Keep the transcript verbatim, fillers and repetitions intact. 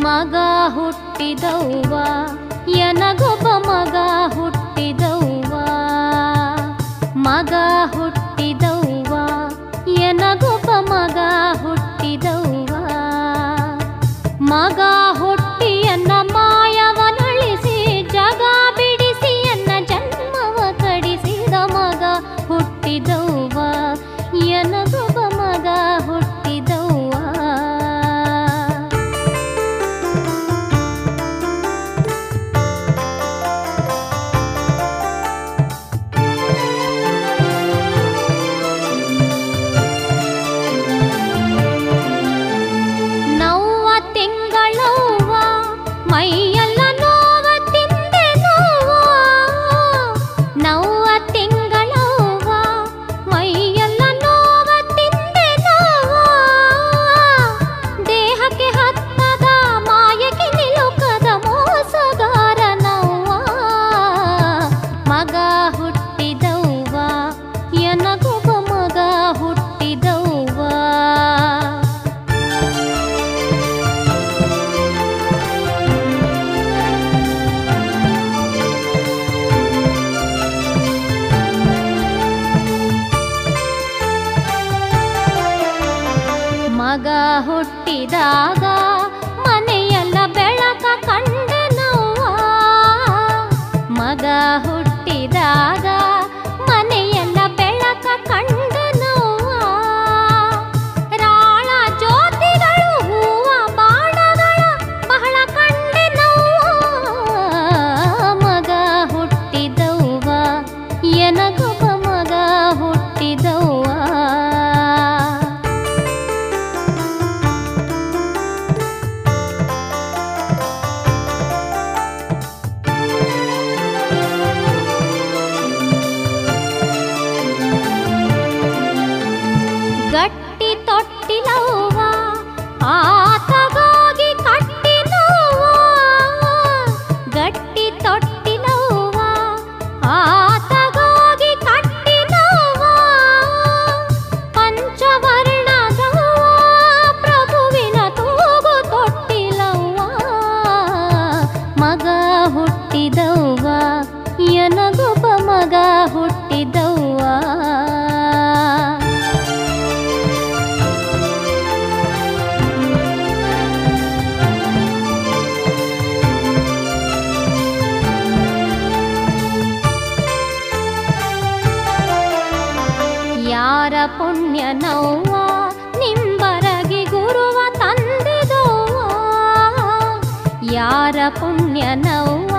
ಮಗ ಹುಟ್ಟಿದವ್ವ ಎನಗೊಬ್ಬ ಮಗ ಹುಟ್ಟಿದವ್ವ ಮಗ ಹುಟ್ಟಿದವ್ವ ಎನಗೊಬ್ಬ ಮಗ ಹುಟ್ಟಿದವ್ವ ಮಗ ಹುಟ್ಟಿ ಎನ್ನ ಮಾಯವನಳಿಸಿ ಜಗ ಬಿಡಿಸಿ ಎನ್ನ ಜನ್ಮವ ಕಡಿಸಿದ ಮಗ ಹುಟ್ಟಿದವ್ವ ಎನಗೊಬ್ಬ ಮಗ ಹುಟ್ಟಿದವ್ವ ಮೈಯೆಲ್ಲ ನೋವ ತಿಂದೆ ನೋವ ನವ್ವ ತಿಂಗಳವ್ವ ಮೈಯೆಲ್ಲ ನೋವ ತಿಂದೆ ನೋವ ದೇಹಕ್ಕೆ ಹತ್ತದ ಮಾಯಕ್ಕೆ ನಿಲುಕದ ಮೋಸಗಾರ ನವ್ವ ಮಗ ಹುಟ್ಟಿದವ್ವ ಎನಗೊಬ್ಬ ಮಗ ಹುಟ್ಟಿದವ್ವ ಮಗ ಹುಟ್ಟಿದಾಗ ಮನೆಯೆಲ್ಲ ಬೆಳಕ ಕಂಡೆನವ್ವ ಮಗ ಹುಟ್ಟಿದಾಗ ಮನೆಯೆಲ್ಲ ಬೆಳಕ ಕಂಡೆನವ್ವ ರಾಳ ಜ್ಯೋತಿಗಳು ಹೂವ ಬಾಣಗಳ ಬಹಳ ಕಂಡೆನವ್ವ ಮಗ ಹುಟ್ಟಿದವ್ವ ಎನಗೊಬ್ಬ ಮಗ ಹುಟ್ಟಿದವ್ವ ಗಟ್ಟಿ ತೊಟ್ಟಿಲವ್ವ ಆತಗೋಗಿ ಕಟ್ಟಿನವ್ವ ಗಟ್ಟಿ ತೊಟ್ಟಿಲವ್ವ ಆತಗೋಗಿ ಕಟ್ಟಿನವ್ವ ಪಂಚವರ್ಣದವ್ವ ಪ್ರಭುವಿನ ತೂಗು ತೊಟ್ಟಿಲವ್ವ ಮಗ ಹುಟ್ಟಿದವ್ವ ಎನಗೊಬ್ಬ ಮಗ ಹುಟ್ಟಿದವ್ವ ಯಾರ ಪುಣ್ಯ ನವ್ವ ನಿಂಬರಗಿ ಗುರುವ ತಂದೆದವ್ವ ಯಾರ ಪುಣ್ಯ ನವ್ವ